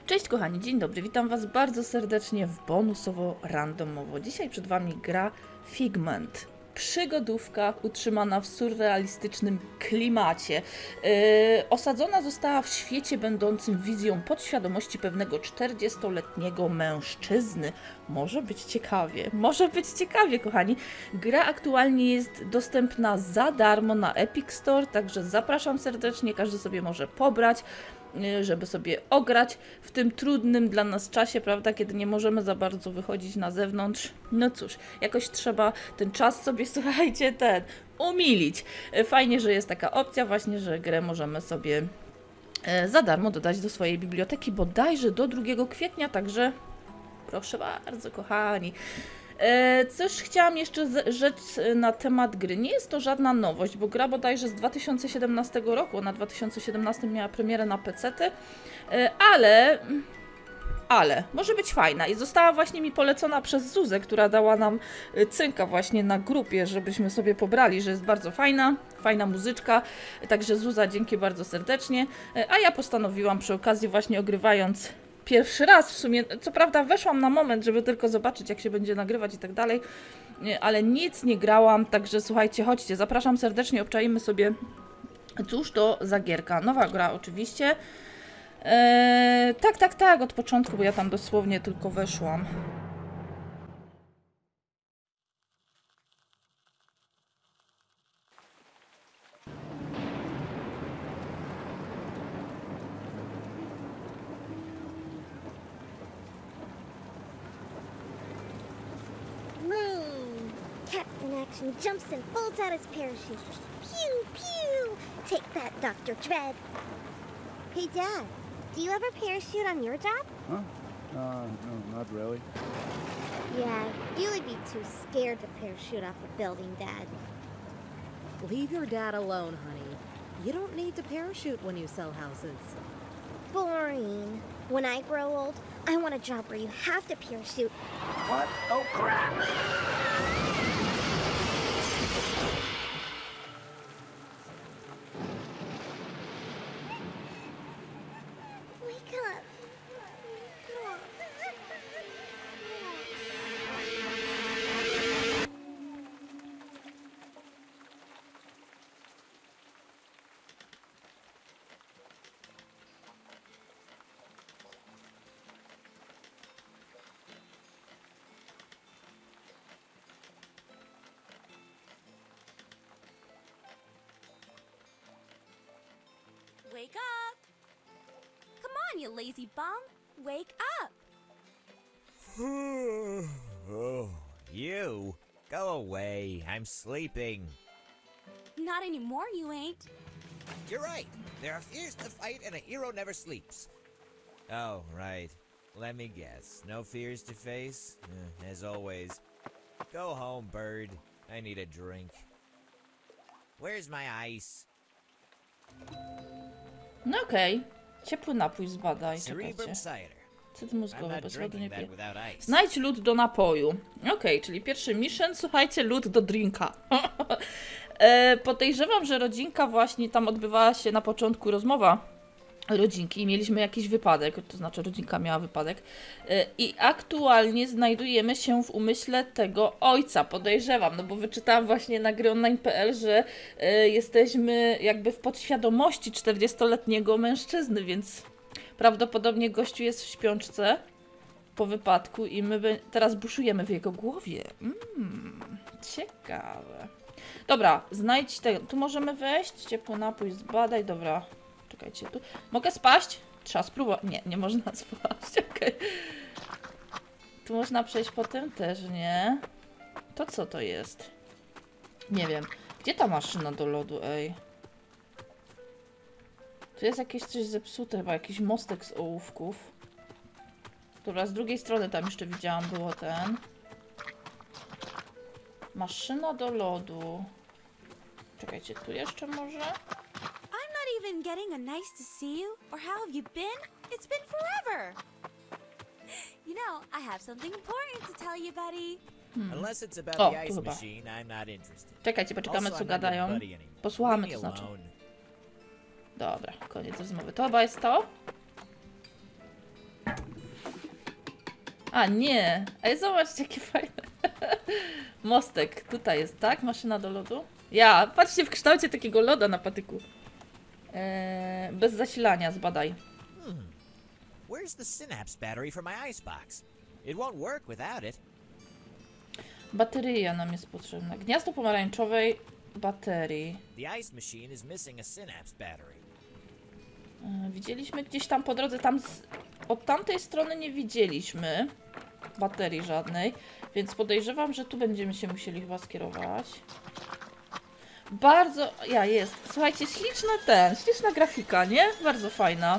Cześć kochani, dzień dobry, witam was bardzo serdecznie w bonusowo randomowo. Dzisiaj przed wami gra Figment. Przygodówka utrzymana w surrealistycznym klimacie. Osadzona została w świecie będącym wizją podświadomości pewnego 40-letniego mężczyzny. Może być ciekawie, kochani. Gra aktualnie jest dostępna za darmo na Epic Store, także zapraszam serdecznie, każdy sobie może pobrać, żeby sobie ograć w tym trudnym dla nas czasie, prawda, kiedy nie możemy za bardzo wychodzić na zewnątrz. No cóż, jakoś trzeba ten czas sobie, słuchajcie, umilić. Fajnie, że jest taka opcja właśnie, że grę możemy sobie za darmo dodać do swojej biblioteki, bodajże do 2 kwietnia, także proszę bardzo, kochani. Coś chciałam jeszcze rzec na temat gry. Nie jest to żadna nowość, bo gra bodajże z 2017 roku, na 2017 miała premierę na PC-ty, ale może być fajna i została właśnie mi polecona przez Zuzę, która dała nam cynka właśnie na grupie, żebyśmy sobie pobrali, że jest bardzo fajna muzyczka, także Zuza, dzięki bardzo serdecznie, a ja postanowiłam przy okazji właśnie ogrywając pierwszy raz w sumie, co prawda weszłam na moment, żeby tylko zobaczyć, jak się będzie nagrywać i tak dalej, ale nic nie grałam, także słuchajcie, chodźcie, zapraszam serdecznie, obczajmy sobie, cóż to za gierka. Nowa gra oczywiście. Tak, od początku, bo ja tam dosłownie tylko weszłam. Captain Action jumps and folds out his parachute. Pew, pew! Take that, Dr. Dread. Hey, Dad, do you have a parachute on your job? Huh? No, not really. Yeah, you would be too scared to parachute off a building, Dad. Leave your dad alone, honey. You don't need to parachute when you sell houses. Boring. When I grow old, I want a job where you have to parachute. What? Oh, crap! Wake up. Come on. Wake up! Come on, you lazy bum! Wake up! Oh, you? Go away. I'm sleeping. Not anymore, you ain't. You're right. There are fears to fight and a hero never sleeps. Oh, right. Let me guess. No fears to face? As always. Go home, bird. I need a drink. Where's my ice? No okej. Ciepły napój zbadaj, Cerebrum czekajcie. cider. Cyt I'm mózgowy, not bez lodu nie drinking that piję. without ice. Znajdź lód do napoju. Okej, czyli pierwszy mission, słuchajcie, lód do drinka. Podejrzewam, że rodzinka właśnie, tam odbywała się na początku rozmowa rodzinki i mieliśmy jakiś wypadek, to znaczy rodzinka miała wypadek i aktualnie znajdujemy się w umyśle tego ojca, podejrzewam, no bo wyczytałam właśnie na gryonline.pl, że jesteśmy jakby w podświadomości 40-letniego mężczyzny, więc prawdopodobnie gościu jest w śpiączce po wypadku i my teraz buszujemy w jego głowie. Ciekawe. Dobra, znajdź tego. Tu możemy wejść. Ciepły napój zbadaj. Dobra, czekajcie tu. Mogę spaść? Trzeba spróbować. Nie, nie można spaść. Okej. Tu można przejść potem też, nie? To co to jest? Nie wiem. Gdzie ta maszyna do lodu, ej? Tu jest jakieś coś zepsute, chyba jakiś mostek z ołówków. Dobra, z drugiej strony tam jeszcze widziałam, było ten. Maszyna do lodu. Czekajcie, tu jeszcze może? I'm not even getting a nice to see you, or how have you been? It's been forever! You know, I have something important to tell you, buddy. Unless it's about O, the tu ice chyba. machine, I'm not interested. Czekajcie, poczekamy Also, co I'm not your gadają. buddy anymore. Posłuchamy, Leave to me znaczy. alone. Dobra, koniec rozmowy. To chyba jest to? A nie! Ej, zobaczcie, jakie fajne. Mostek. Tutaj jest, tak? Maszyna do lodu. Ja, patrzcie w kształcie takiego loda na patyku. Bez zasilania, zbadaj. Where's the synapse battery for my icebox? It won't work without it. Bateria nam jest potrzebna. Gniazdo pomarańczowej baterii. The ice machine is missing a synapse battery. Widzieliśmy gdzieś tam po drodze, od tamtej strony nie widzieliśmy baterii żadnej, więc podejrzewam, że tu będziemy się musieli chyba skierować. Bardzo, jest. Słuchajcie, śliczna grafika, nie? Bardzo fajna.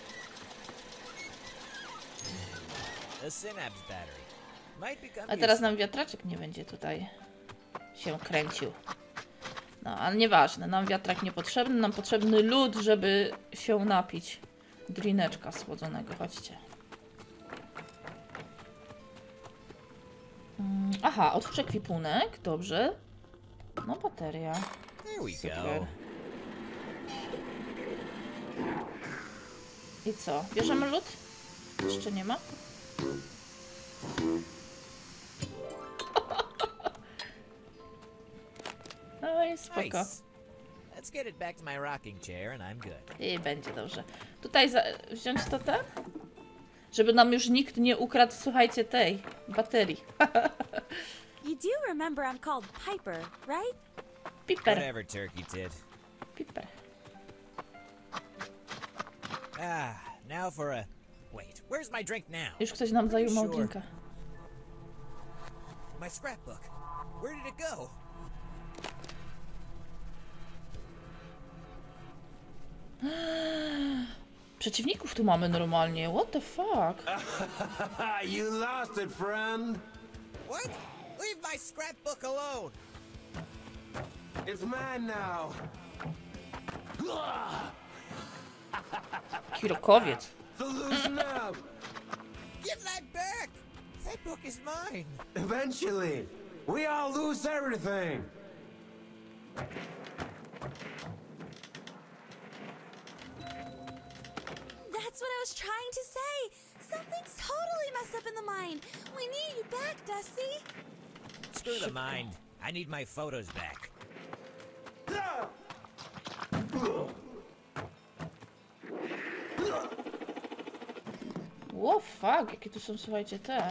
A synapse battery might become A teraz nam wiatraczek nie będzie tutaj się kręcił. No, ale nieważne, nam wiatrak niepotrzebny, nam potrzebny lód, żeby się napić. Drineczka schłodzonego, chodźcie. Aha, otwórz ekwipunek, dobrze. No, bateria. There we Super. go. I co, bierzemy lód? Jeszcze nie ma? No i spoko. Nice. Let's get it back to my rocking chair and I'm good. I będzie dobrze. Tutaj wziąć to ten? Żeby nam już nikt nie ukradł, słuchajcie, tej baterii. You do remember I'm called Piper, right? Piper. Whatever, Turkey Tit. Piper. Now for a... Wait, where's my drink now? Już ktoś nam zajął Sure. małdzinka. My scrapbook. Where did it go? Przeciwników tu mamy normalnie. What the fuck? You lost it, friend. What? Leave my scrapbook alone! It's mine now. Kirokowiec. So loosen up. Give that back! That book is mine! Eventually, we all lose everything. That's what I was trying to say. Something's totally messed up in the mind. We need you back, Dusty. Screw the mind. I need my photos back. What fuck? Jakie tu są, słuchajcie, te?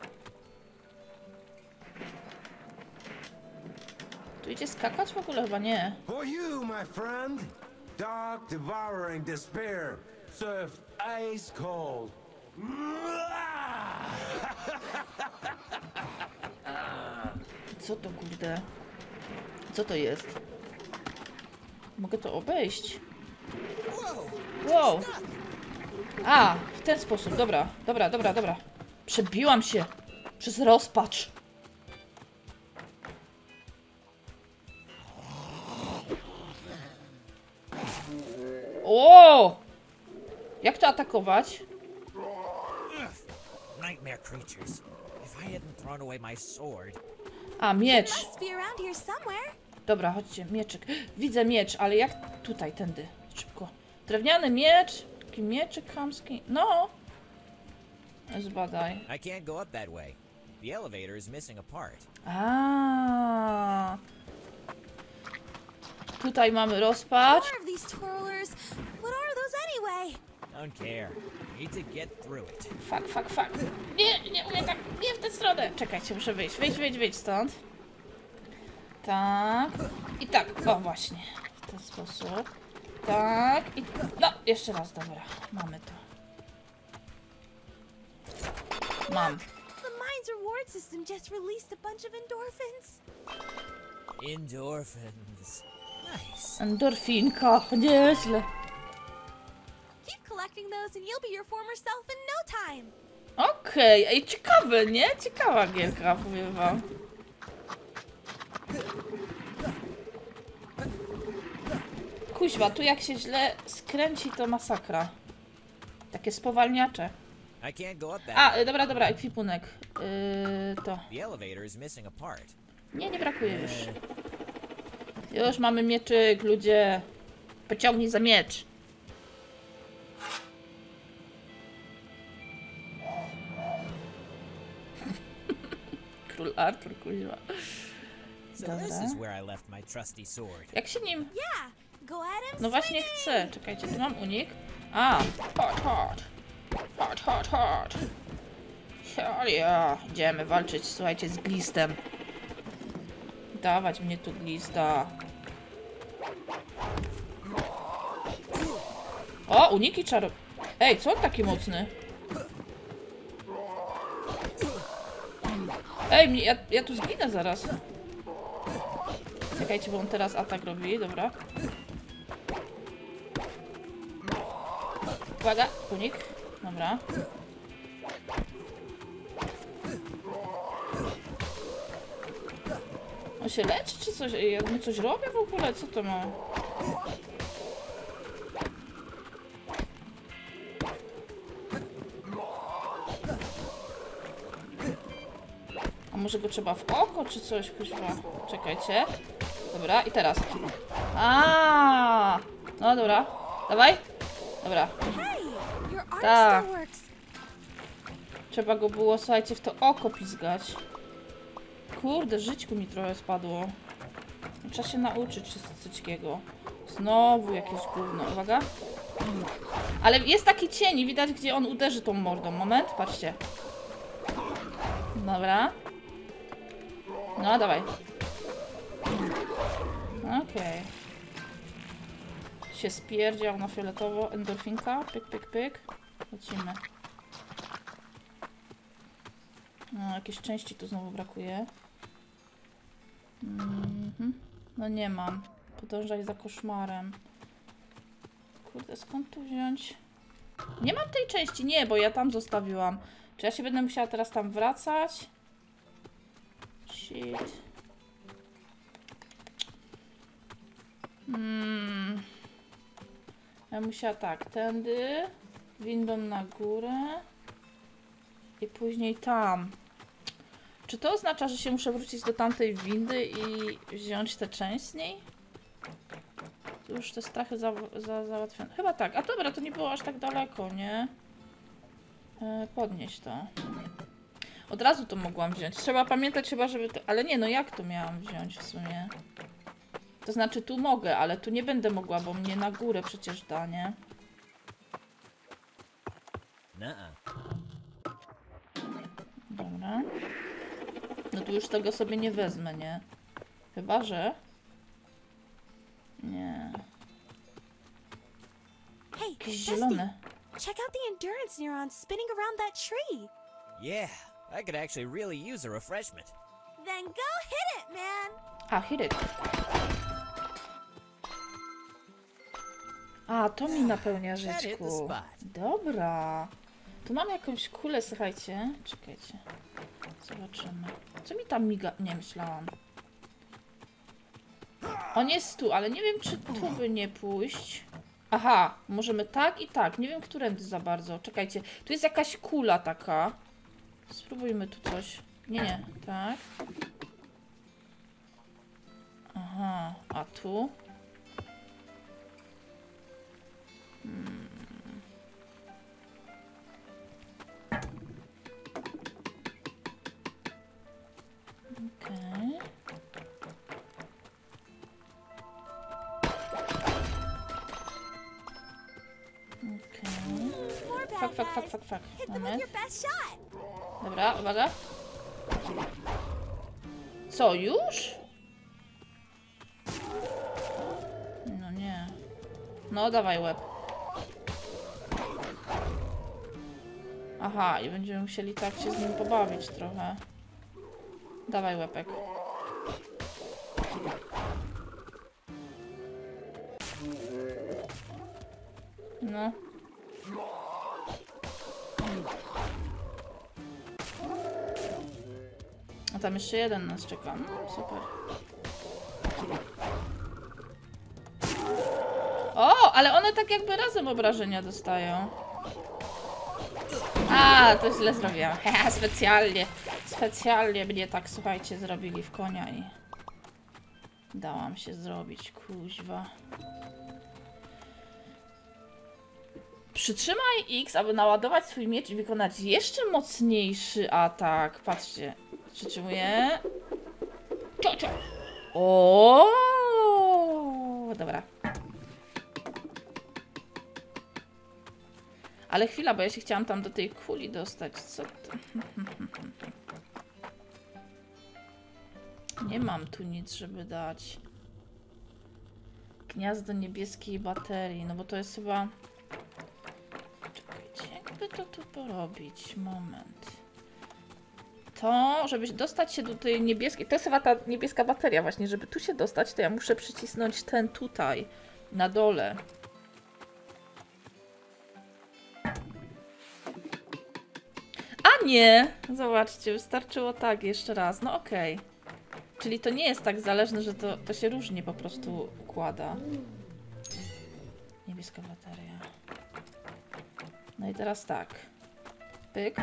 Tu idzie skakać w ogóle? Chyba nie. For you, my friend. Dark, devouring despair, served ice cold. Co to, kurde? Co to jest? Mogę to obejść. Wow. A, w ten sposób. Dobra. Przebiłam się przez rozpacz. O! Jak to atakować? Nightmare creatures. If I hadn't thrown away my sword... A, miecz. Must be around here somewhere. Dobra, chodźcie, mieczyk. Widzę miecz, ale jak tutaj, tędy. Szybko. Drewniany miecz. Taki mieczyk chamski. No. Zbadaj. I can't go up that way. The elevator is missing a part. A. Tutaj mamy rozpacz. More of these twirlers. What are those anyway? Don't care. Need to get through it. Fuck. Nie umiem tak, nie w tę stronę. Czekajcie, muszę wyjść. Wyjdź stąd. Tak. I tak, o właśnie. W ten sposób. Tak. I no, jeszcze raz, dobra. Mamy to. Mam. The mind's reward system just released a bunch of endorphins. Endorphins. Nice. Endorfinka. Nieźle. Keep collecting those and you'll be your former self in no time. Okej, ej, ciekawe, nie? Ciekawa gierka, powiem wam. Kuźwa, tu jak się źle skręci, to masakra. Takie spowalniacze. I can't go up that A, way. dobra, ekwipunek. To. The elevator is missing a part. Nie brakuje już. Już mamy mieczyk, ludzie. Pociągnij za miecz. Artur, kuźwa. So Dobra. this is where I left my trusty sword. Jak się nim... Yeah, go ahead and No właśnie swing it. chcę. Czekajcie, tu mam unik. A, hot. Ja, idziemy walczyć, słuchajcie, z glistem. Dawać mnie tu glista. O, uniki czaro... Ej, co on taki mocny? Ej, ja tu zginę zaraz. Czekajcie, bo on teraz atak robi, dobra. Uwaga, unik. Dobra. On się leczy, czy coś? Ja mu coś robię w ogóle? Co to ma? A może go trzeba w oko, czy coś? Kuźwa. Czekajcie. Dobra, i teraz. A, no dobra. Dawaj. Dobra. Hey, your arm Tak. still works. Trzeba go było, słuchajcie, w to oko pizgać. Kurde, żyćku mi trochę spadło. Trzeba się nauczyć wszystkiego. Znowu jakieś gówno. Uwaga. Ale jest taki cień i widać, gdzie on uderzy tą mordą. Moment, patrzcie. Dobra. No, dawaj. Okej. Się spierdział na fioletowo. Endorfinka. Pyk, pyk, pyk. Lecimy. No, jakieś części tu znowu brakuje. No nie mam. Podążaj za koszmarem. Kurde, skąd tu wziąć? Nie mam tej części, nie, bo ja tam zostawiłam. Czy ja się będę musiała teraz tam wracać? Shit. Ja musiała tak, tędy, windą na górę i później tam. Czy to oznacza, że się muszę wrócić do tamtej windy i wziąć tę część z niej? Tu już te strachy załatwione. Chyba tak. A dobra, to nie było aż tak daleko, nie? Podnieść to. Od razu to mogłam wziąć. Trzeba pamiętać chyba, żeby to... Ale nie, no jak to miałam wziąć w sumie? To znaczy tu mogę, ale tu nie będę mogła, bo mnie na górę przecież da, nie? Dobra. No tu już tego sobie nie wezmę, nie? Chyba, że... Nie. Hey, Jakieś Dusty, zielone. check out the endurance neurons spinning around that tree. Yeah, I could actually really use a refreshment. Then go hit it, man. A, hit it. A, to mi napełnia żyćku. Dobra. Tu mam jakąś kulę, słuchajcie. Czekajcie. Zobaczymy. Co mi tam miga... Nie, myślałam. On jest tu, ale nie wiem, czy tu by nie pójść. Aha, możemy tak i tak. Nie wiem, którędy za bardzo. Czekajcie. Tu jest jakaś kula taka. Spróbujmy tu coś. Nie, tak. Aha, a tu? Okej. More bad Fuck. guys. Hit them with Moment. your best shot. Dobra, uwaga. Co, już? No nie. No, dawaj łeb. Aha, i będziemy musieli tak się z nim pobawić trochę. Dawaj łepek. No. A tam jeszcze jeden nas czeka. Super. O, ale one tak jakby razem obrażenia dostają. A, to źle zrobiłam. Haha, specjalnie. Specjalnie mnie tak, słuchajcie, zrobili w konia i... Dałam się zrobić, kuźwa. Przytrzymaj X, aby naładować swój miecz i wykonać jeszcze mocniejszy atak. Patrzcie. Przytrzymuję. O, dobra. Ale chwila, bo ja się chciałam tam do tej kuli dostać. Co to? Nie mam tu nic, żeby dać. Gniazdo niebieskiej baterii. No bo to jest chyba... Czekajcie, jakby to tu porobić? Moment. To, żeby dostać się do tej niebieskiej... To jest chyba ta niebieska bateria właśnie. Żeby tu się dostać, to ja muszę przycisnąć ten tutaj. Na dole. A nie! Zobaczcie, wystarczyło tak jeszcze raz. No okej. Czyli to nie jest tak zależne, że to się różnie po prostu układa. Niebieska bateria. No i teraz tak. Pyk.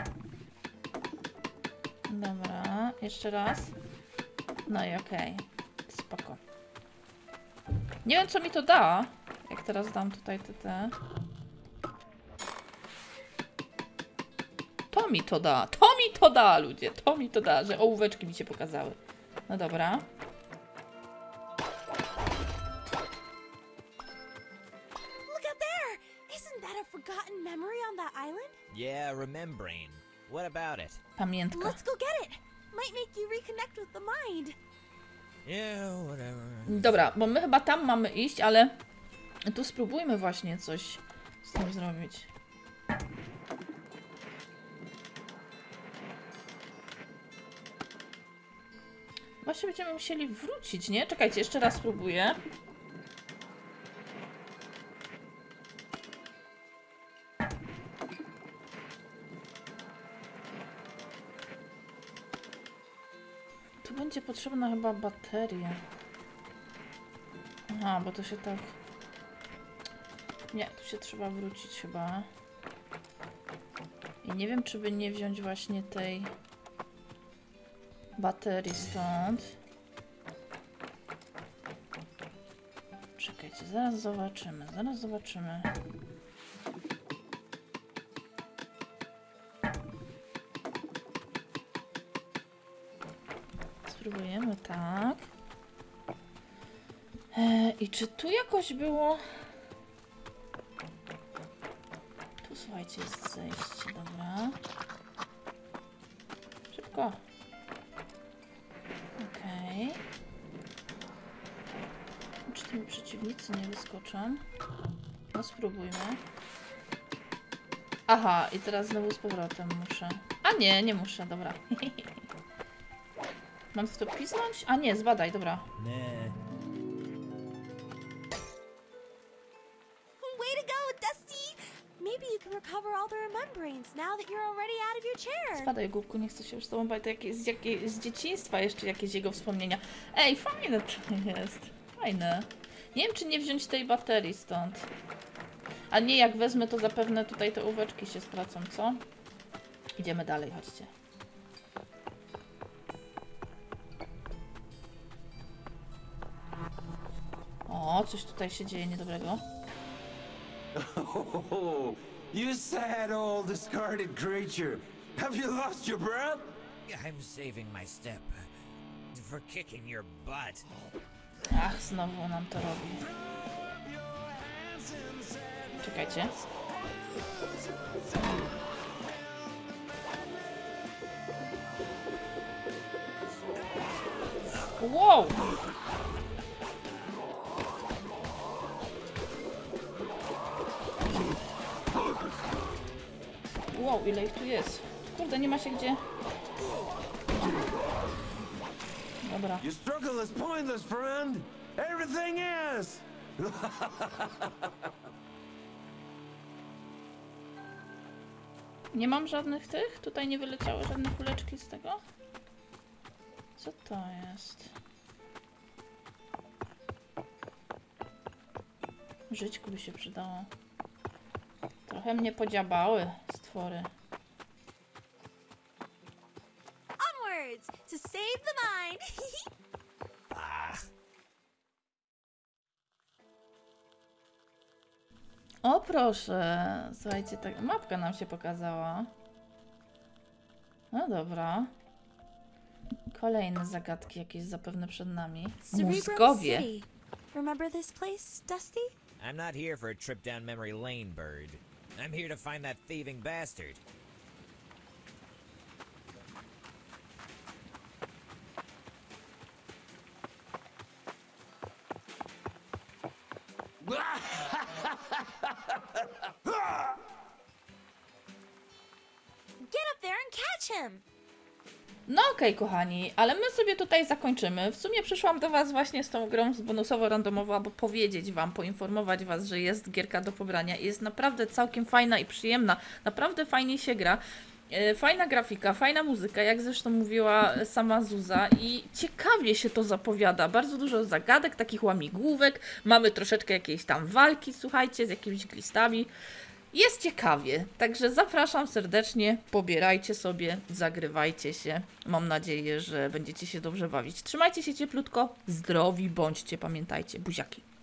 Dobra, jeszcze raz. No i okej. Spoko. Nie wiem, co mi to da. Jak teraz dam tutaj te. To mi to da. To mi to da, ludzie. To mi to da, że ołóweczki mi się pokazały. No dobra. Look out there! Isn't that a forgotten memory on that island? Yeah, remembering. What about it? Pamiętka. Let's go get it! Might make you reconnect with the mind. Yeah, whatever. Dobra, bo my chyba tam mamy iść, ale tu spróbujmy właśnie coś z tym zrobić. Właśnie będziemy musieli wrócić, nie? Czekajcie, jeszcze raz spróbuję. Tu będzie potrzebna chyba bateria. Aha, bo to się tak... Nie, tu się trzeba wrócić chyba. I nie wiem, czy by nie wziąć właśnie tej baterii stąd. Czekajcie, zaraz zobaczymy, zaraz zobaczymy. Spróbujemy tak. I czy tu jakoś było... Tu słuchajcie, jest zejście, dobra. Szybko. Okej. Czy tu mi przeciwnicy nie wyskoczą? No spróbujmy. Aha, i teraz znowu z powrotem muszę. A nie, nie muszę, dobra. Mam w to pisnąć? A nie, zbadaj, dobra. Nah. Way to go, Dusty! Maybe you can recover all the remembrance now that you're already out of your chair. Spadaj, głupku, nie chcę się już z tobą bawić. To z dzieciństwa jeszcze jakieś jego wspomnienia. Ej, fajne to jest. Fajne. Nie wiem, czy nie wziąć tej baterii stąd. A nie, jak wezmę, to zapewne tutaj te ołóweczki się stracą, co? Idziemy dalej, chodźcie. O, coś tutaj się dzieje niedobrego. Oh, you sad old discarded creature. Have you lost your breath? I'm saving my step for kicking your butt. Ach, znowu nam to robi. Czekajcie. Wow! Wow, ile ich tu jest? Kurde, nie ma się gdzie. Dobra. Your struggle is pointless, friend. Everything is. Nie mam żadnych tych? Tutaj nie wyleciały żadne kuleczki z tego? Co to jest? Żyćku by się przydało. Trochę mnie podziabały stwory. Onwards to save the mind. O proszę, słuchajcie, tak mapka nam się pokazała. No dobra. Kolejne zagadki jakieś zapewne przed nami. Cerebrum Mózgowie. City. Remember this place, Dusty? I'm not here for a trip down memory lane, Bird. I'm here to find that thieving bastard. Get up there and catch him! No okej, kochani, ale my sobie tutaj zakończymy. W sumie przyszłam do was właśnie z tą grą bonusowo-randomowo, aby powiedzieć wam, poinformować was, że jest gierka do pobrania i jest naprawdę całkiem fajna i przyjemna. Naprawdę fajnie się gra. Fajna grafika, fajna muzyka, jak zresztą mówiła sama Zuza i ciekawie się to zapowiada. Bardzo dużo zagadek, takich łamigłówek, mamy troszeczkę jakiejś tam walki, słuchajcie, z jakimiś glistami. Jest ciekawie, także zapraszam serdecznie, pobierajcie sobie, zagrywajcie się. Mam nadzieję, że będziecie się dobrze bawić. Trzymajcie się cieplutko, zdrowi bądźcie, pamiętajcie, buziaki.